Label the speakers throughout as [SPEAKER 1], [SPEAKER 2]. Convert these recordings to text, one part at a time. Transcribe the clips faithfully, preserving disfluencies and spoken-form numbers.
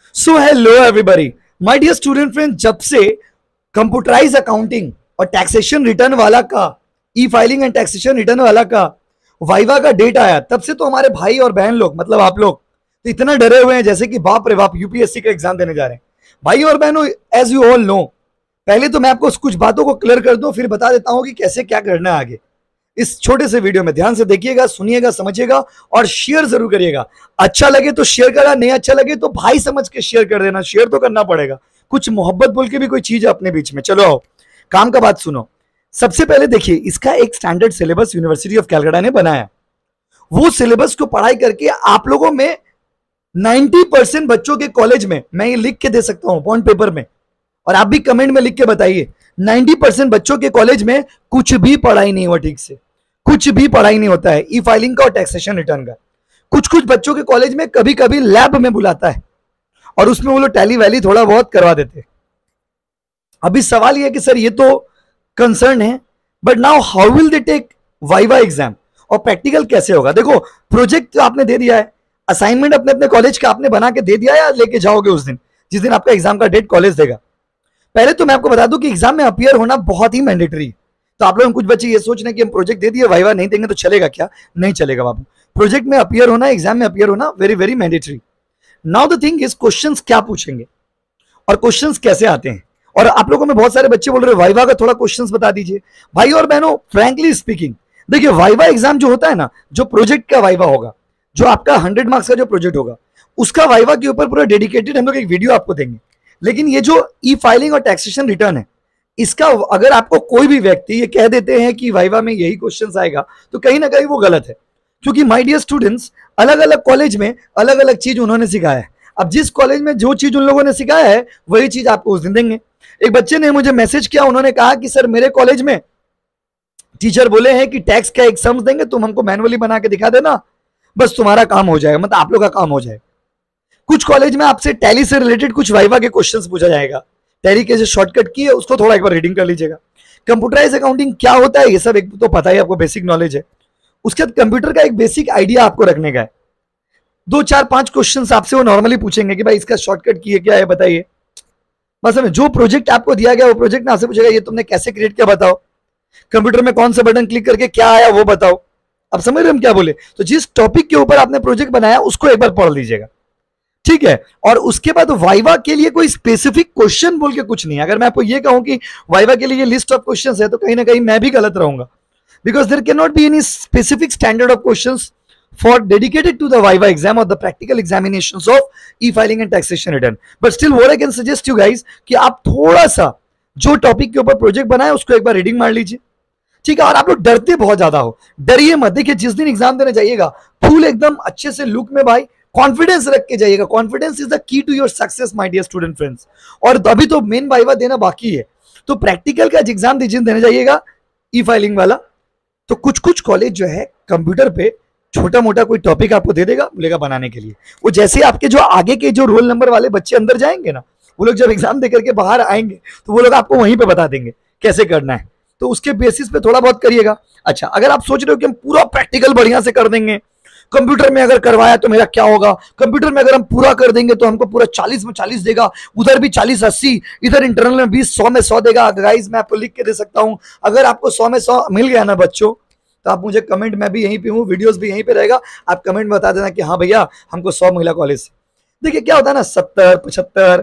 [SPEAKER 1] So hello everybody my dear student friend, जब से computerise accounting और टैक्सेशन रिटर्न वाला का E filing and taxation return वाला का वाइवा का डेट आया, तब से तो हमारे भाई और बहन लोग, मतलब आप लोग तो इतना डरे हुए हैं जैसे कि बाप रे बाप यूपीएससी का एग्जाम देने जा रहे हैं। भाई और बहनों, एज यू ऑल नो, पहले तो मैं आपको कुछ बातों को क्लियर कर दूं, फिर बता देता हूं कि कैसे क्या करना है आगे। इस छोटे से वीडियो में ध्यान से देखिएगा, सुनिएगा, समझिएगा और शेयर जरूर करिएगा। अच्छा लगे तो शेयर करा, नहीं अच्छा लगे तो भाई समझ के शेयर कर देना। शेयर तो करना पड़ेगा, कुछ मोहब्बत बोल के भी कोई चीज है अपने बीच में। चलो आओ, काम का बात सुनो। सबसे पहले देखिए, इसका एक standard syllabus university of Calcutta ने बनाया। वो सिलेबस को पढ़ाई करके आप लोगों में नब्बे परसेंट बच्चों के कॉलेज में, मैं ये लिख के दे सकता हूं बॉन्ड पेपर में, और आप भी कमेंट में लिख के बताइए, नब्बे परसेंट बच्चों के कॉलेज में कुछ भी पढ़ाई नहीं हुआ, ठीक से कुछ भी पढ़ाई नहीं होता है ई फाइलिंग का और टैक्सेशन रिटर्न का। कुछ कुछ बच्चों के कॉलेज में कभी कभी लैब में बुलाता है और उसमें वो लोग टैली वैली थोड़ा बहुत करवा देते हैं। अभी सवाल ये कि सर ये तो कंसर्न है, but now how will they take viva exam और प्रैक्टिकल कैसे होगा? देखो, प्रोजेक्ट तो आपने दे दिया है, असाइनमेंट अपने अपने कॉलेज का आपने बना के दे दिया या लेके जाओगे उस दिन जिस दिन आपका एग्जाम का डेट कॉलेज देगा। पहले तो मैं आपको बता दूं कि एग्जाम में अपीयर होना बहुत ही मैंडेटरी। तो आप लोग, कुछ बच्चे ये सोच रहे हैं कि हम प्रोजेक्ट दे दिए, वाइवा नहीं देंगे तो चलेगा क्या? नहीं चलेगा बाबू। प्रोजेक्ट में अपीयर होना, एग्जाम में अपीयर होना very very mandatory. Now the thing is, questions क्या पूछेंगे और क्वेश्चंस कैसे आते हैं। और आप लोगों में बहुत सारे बच्चे बोल रहे हैं वाइवा का थोड़ा क्वेश्चंस बता दीजिए। भाई और बहनों, फ्रैंकली स्पीकिंग, देखिए वाइवा एग्जाम जो होता है ना, जो प्रोजेक्ट का वाइवा होगा, जो आपका हंड्रेड मार्क्स का जो प्रोजेक्ट होगा, उसका वाइवा के ऊपर पूरा डेडिकेटेड हम लोग एक वीडियो आपको देंगे। लेकिन ये जो ई फाइलिंग और टैक्सेशन रिटर्न है, इसका अगर आपको कोई भी व्यक्ति ये कह देते हैं कि वाइवा में यही क्वेश्चंस आएगा, तो कहीं ना कहीं वो गलत है। क्योंकि माय डियर स्टूडेंट्स, अलग अलग कॉलेज में अलग अलग चीज उन्होंने सिखाया है। अब जिस कॉलेज में जो चीज उन लोगों ने सिखाया है वही चीज आपको उस दिन देंगे। एक बच्चे ने मुझे मैसेज किया, उन्होंने कहा कि सर मेरे कॉलेज में टीचर बोले हैं कि टैक्स का एक सम्स देंगे, तुम हमको मैनुअली बना के दिखा देना, बस तुम्हारा काम हो जाएगा, मतलब आप लोग का काम हो जाएगा। कुछ कॉलेज में आपसे टैली से रिलेटेड कुछ वाइवा के क्वेश्चंस पूछा जाएगा, टैली के जो शॉर्टकट की है उसको थोड़ा एक बार रीडिंग कर लीजिएगा। कंप्यूटराइज अकाउंटिंग क्या होता है ये सब एक तो पता ही, आपको बेसिक नॉलेज है। उसके बाद कंप्यूटर का एक बेसिक आइडिया आपको रखने का है। दो चार पांच क्वेश्चंस आपसे वो नॉर्मली पूछेंगे कि भाई इसका शॉर्टकट की है क्या है, बताइए। बस हमें जो प्रोजेक्ट आपको दिया गया वो प्रोजेक्ट ना आपसे पूछेगा, ये तुमने कैसे क्रिएट किया बताओ, कंप्यूटर में कौन सा बटन क्लिक करके क्या आया वो बताओ। अब समझ रहे हम क्या बोले? तो जिस टॉपिक के ऊपर आपने प्रोजेक्ट बनाया उसको एक बार पढ़ लीजिएगा, ठीक है। और उसके बाद वाइवा के लिए कोई स्पेसिफिक क्वेश्चन बोल के कुछ नहीं है। अगर मैं आपको ये कहूं कि वाइवा के लिए लिस्ट ऑफ क्वेश्चंस है, तो कहीं ना कहीं मैं भी गलत रहूंगा, because there can not be any specific standard of questions for dedicated to the viva exam और the practical examinations of e filing and taxation return. But still what I can suggest you guys कि आप थोड़ा सा जो topic के ऊपर project बनाए उसको एक बार रीडिंग मार लीजिए, ठीक है। और आप लोग डरते बहुत ज्यादा हो, डरिए मत। देखिए, जिस दिन एग्जाम देने जाइएगा फुल एकदम अच्छे से लुक में भाई कॉन्फिडेंस रख के जाइएगा। Confidence is the key to your success my dear student friends. और अभी तो मेन वाइवा देना बाकी है, तो प्रैक्टिकल का एग्जाम दीजिए, देने जाइएगा ई फाइलिंग वाला। तो कुछ कुछ कॉलेज जो है कंप्यूटर पे छोटा मोटा कोई टॉपिक आपको दे देगा, बोलेगा बनाने के लिए। वो जैसे आपके जो आगे के जो रोल नंबर वाले बच्चे अंदर जाएंगे ना, वो लोग जब एग्जाम दे करके बाहर आएंगे तो वो लोग आपको वहीं पे बता देंगे कैसे करना है। तो उसके बेसिस पे थोड़ा बहुत करिएगा। अच्छा, अगर आप सोच रहे हो कि हम पूरा प्रैक्टिकल बढ़िया से कर देंगे, कंप्यूटर में अगर करवाया तो मेरा क्या होगा, कंप्यूटर में अगर हम पूरा कर देंगे तो हमको पूरा चालीस में चालीस देगा, उधर भी चालीस अस्सी, इधर इंटरनल में बीस, सौ में सौ देगा। गाइस मैं आपको लिख के दे सकता हूं, अगर आपको सौ में सौ मिल गया ना बच्चों, तो आप मुझे कमेंट में भी यहीं पे हूँ, वीडियोस भी यहीं पे रहेगा, आप कमेंट में बता देना कि हाँ भैया हमको सौ मिला कॉलेज से। देखिए क्या होता है ना, सत्तर, पचहत्तर,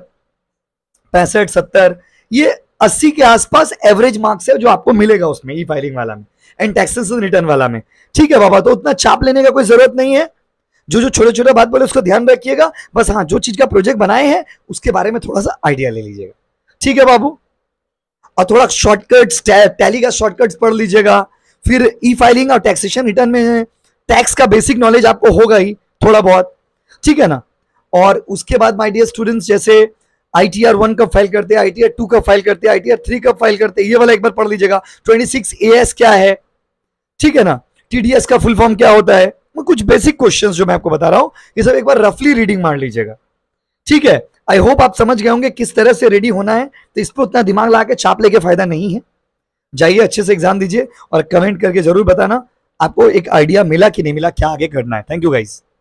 [SPEAKER 1] पैंसठ, सत्तर, ये अस्सी के आसपास एवरेज मार्क्स है जो आपको मिलेगा उसमें ई फाइलिंग वाला में एंड टैक्सेशन रिटर्न वाला में, ठीक है बाबा। तो उतना चाप लेने का कोई जरूरत नहीं है। जो जो छोटे छोटे बात बोले उसको ध्यान रखिएगा, बस हाँ जो चीज का प्रोजेक्ट बनाए हैं उसके बारे में थोड़ा सा आइडिया ले लीजिएगा, ठीक है बाबू। और थोड़ा शॉर्टकट्स, टैली का शॉर्टकट्स पढ़ लीजिएगा। फिर ई फाइलिंग और टैक्सेशन रिटर्न में टैक्स का बेसिक नॉलेज आपको होगा ही थोड़ा बहुत, ठीक है ना। और उसके बाद माय डियर स्टूडेंट्स, जैसे आई टी आर वन कब फाइल करते हैं, आई टी आर टू कब फाइल करते हैं, आई टी आर थ्री कब फाइल करते हैं, ये वाला एक बार पढ़ लीजिएगा। ट्वेंटी सिक्स ए एस क्या है, ठीक है ना। टी डी एस का फुल फॉर्म क्या होता है, कुछ बेसिक क्वेश्चंस जो मैं आपको बता रहा हूं, ये सब एक बार रफली रीडिंग मार लीजिएगा, ठीक है। आई होप आप समझ गए होंगे किस तरह से रेडी होना है। तो इस पर उतना दिमाग लगा के चाप लेके फायदा नहीं है। जाइए अच्छे से एग्जाम दीजिए और कमेंट करके जरूर बताना आपको एक आइडिया मिला कि नहीं मिला, क्या आगे करना है। Thank you guys.